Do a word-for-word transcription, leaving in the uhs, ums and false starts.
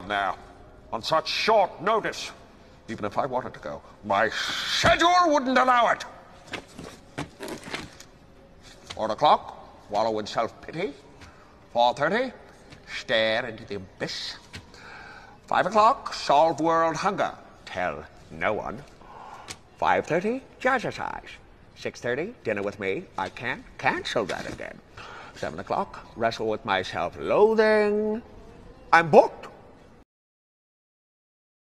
Now, on such short notice, even if I wanted to go, my schedule wouldn't allow it. Four o'clock, wallow in self-pity. Four thirty, stare into the abyss. Five o'clock, solve world hunger. Tell no one. Five thirty, jazzercise. Six thirty, dinner with me. I can't cancel that again. Seven o'clock, wrestle with my self-loathing. I'm booked.